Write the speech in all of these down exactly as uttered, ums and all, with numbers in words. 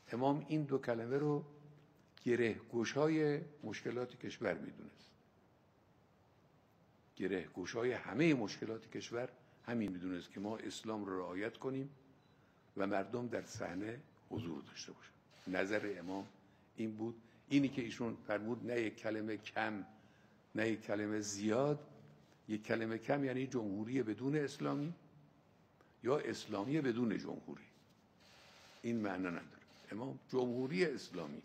امام این دو کلمه رو گره گشای مشکلات کشور میدونست. گره گشای همه مشکلات کشور همین میدونست که ما اسلام رو رعایت کنیم و مردم در صحنه حضور داشته باشن. نظر امام این بود. اینی که ایشون فرمود نه یک کلمه کم نه یک کلمه زیاد. یک کلمه کم یعنی جمهوری بدون اسلامی یا اسلامی بدون جمهوری. این معنا نداره. امام جمهوری اسلامی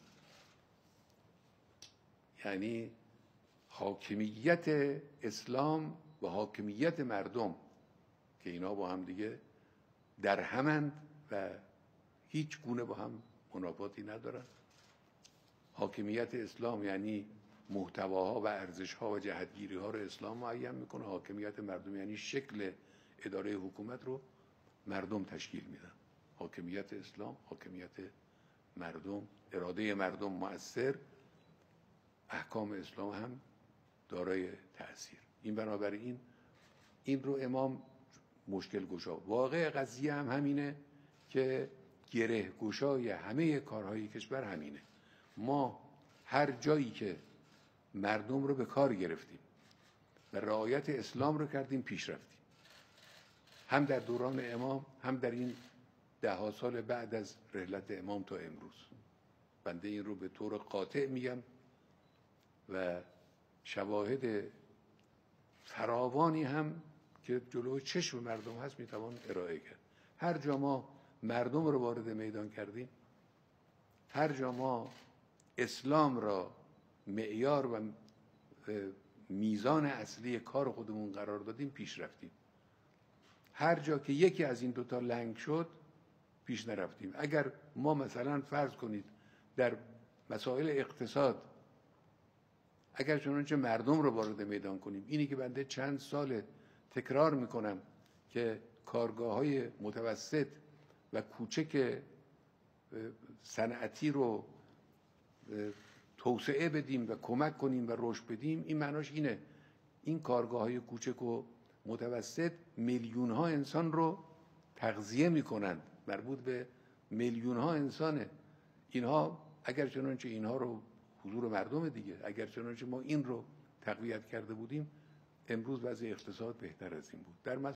یعنی حاکمیت اسلام و حاکمیت مردم که اینا با هم دیگه در همند و هیچ گونه با هم منافاتی ندارن. حاکمیت اسلام یعنی محتواها و ارزشها و جهتگیری ها رو اسلام معین میکنه. حاکمیت مردم یعنی شکل اداره حکومت رو مردم تشکیل میدن. حاکمیت اسلام، حاکمیت مردم، اراده مردم مؤثر، احکام اسلام هم دارای تأثیر. این بنابراین این رو امام مشکل گشا. واقع قضیه هم همینه که گره گشای همه کارهای کشور همینه. ما هر جایی که مردم رو به کار گرفتیم و رعایت اسلام رو کردیم پیش رفتیم. هم در دوران امام هم در این ده ها سال بعد از رحلت امام تا امروز. بنده این رو به طور قاطع میگم و شواهد فراوانی هم که جلوی چشم مردم هست میتوان ارائه کرد. هر جا ما مردم رو وارد میدان کردیم، هر جا ما اسلام را معیار و میزان اصلی کار خودمون قرار دادیم پیش رفتیم. هر جا که یکی از این دوتا لنگ شد پیش نرفتیم. اگر ما مثلا فرض کنید در مسائل اقتصاد اگر چنانچه مردم رو وارد میدان کنیم، اینی که بنده چند سال تکرار میکنم که کارگاه های متوسط و کوچک صنعتی رو توسعه بدیم و کمک کنیم و رشد بدیم، این معناش اینه این کارگاه های کوچک و متوسط میلیون ها انسان رو تغذیه میکنند. مربوط به میلیون ها انسانه. اینها اگر چنانچه اینها رو حضور مردم دیگه، اگر چنانچه ما این رو تقویت کرده بودیم امروز وضع اقتصاد بهتر از این بود. در